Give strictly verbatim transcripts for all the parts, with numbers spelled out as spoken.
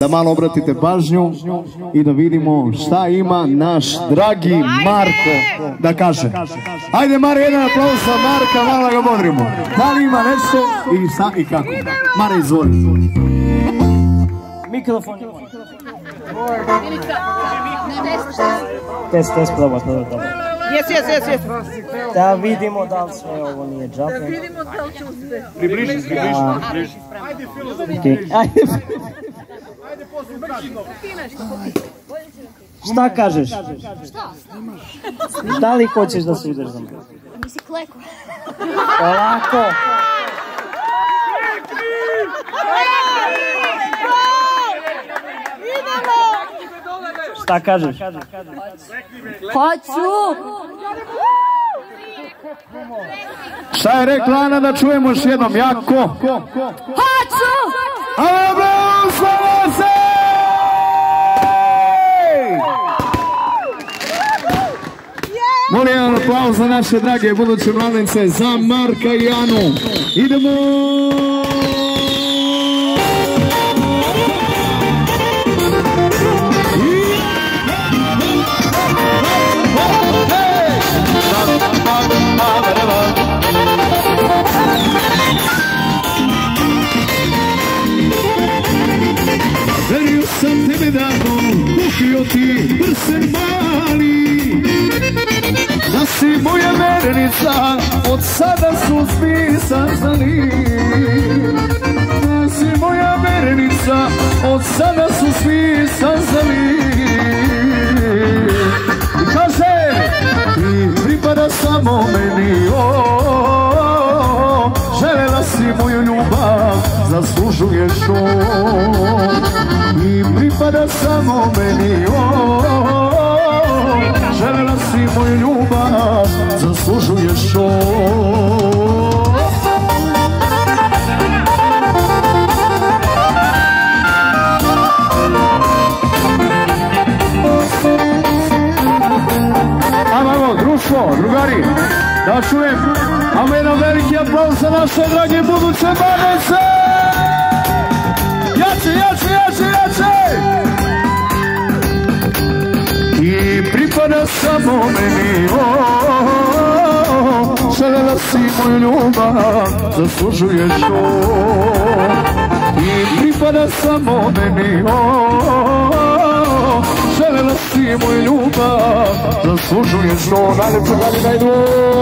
da malo obratite pažnju i da vidimo šta ima naš dragi Marko da kaže. Ajde Mare, jedan aplauz za Marka, malo ga bodrimo. Da li ima nešto i šta i kako? Mare, izvoli. Mikrofon. Test, test, proba, proba, proba. Jes, jes, jes, jes. Da vidimo da li sve ovo nije džape. Da vidimo da li će uspjeti. Približi, približi. Ajde, Okay. Ajde. Ajde, poslije brčino. Šta kažeš? Šta? Da li hoćeš da se udeš za mene? Nisi kleko. Polako. Šta kažeš? Hoću! Šta je rekla Ana, da čujemo još jednom jako? Hoću! Aplauz za se! Molim jedan aplauz za naše drage buduće mladence, za Marka i Anu. Idemo! Verio sam tebe davno, kupio ti prsten mali, da si moja verenica, od sada su svi saznali. Da si moja verenica, od sada su svi saznali. I kaže, ti pripada samo meni, o, želela si moju ljubav, zaslužuješ on. I pripada samo meni, o, želela si moju ljubav, zaslužuješ on. Ajmo, društvo, drugari, da čujem, ajmo jedan veliki aplauz za naše drage buduće mladence. Jače, jače, jače, jače! I pripada samo meni, o, želela si moju ljubav, zaslužuješ on. I pripada samo meni, o, želela si moju ljubav, zaslužuješ on. Najlepše dali da idu!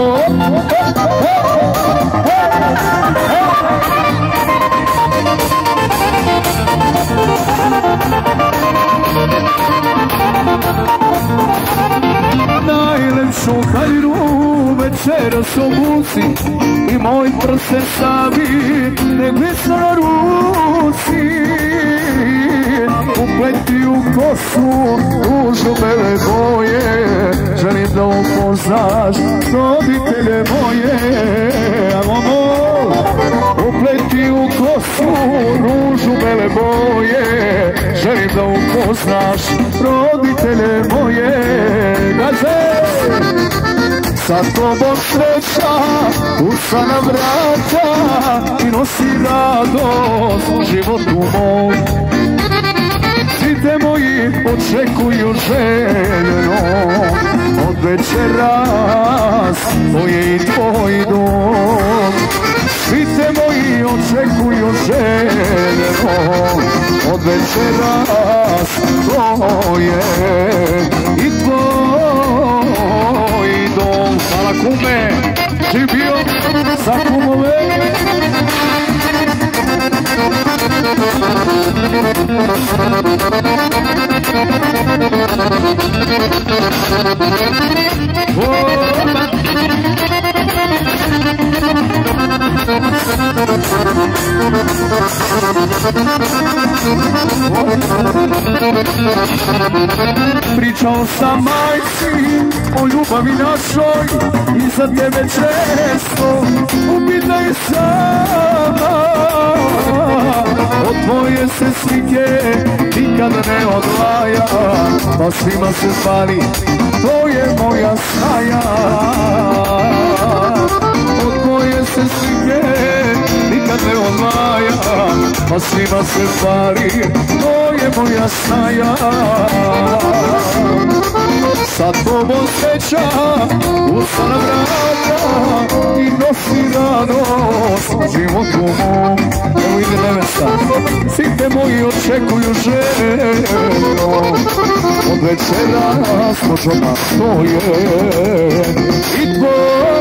Najlepšu hajru večeras obuci i moj prsten stavi negdje na ruci. Upleti u kosu ružu bele boje, želim da upoznaš roditelje moje. Amo, upleti u kosu ružu bele boje, želim da upoznaš roditelje moje. Gaze, sa tobom sreća usana vrata i nosi radost u životu mom. Svi te moji očekuju željeno od večeras tvoje i tvoj dom. Svi te moji očekuju željeno od večeras tvoje i tvoj dom. Hvala kume, živio za kumove. Pričao sam majci o ljubavi našoj i za tebe često upitaj sama. Od tvoje se slike nikada ne odvaja, pa svima se zvali, to je moja snaja. Od tvoje se slike nikada nikad ne odvaja, pa svima se pari, to je moja snaja. Sa tobom sreća, ustana vrata i nosi radost životu mom. Evo ide nevesta, svi te moji očekuju ženo, od večera s noćom stoje i tvoj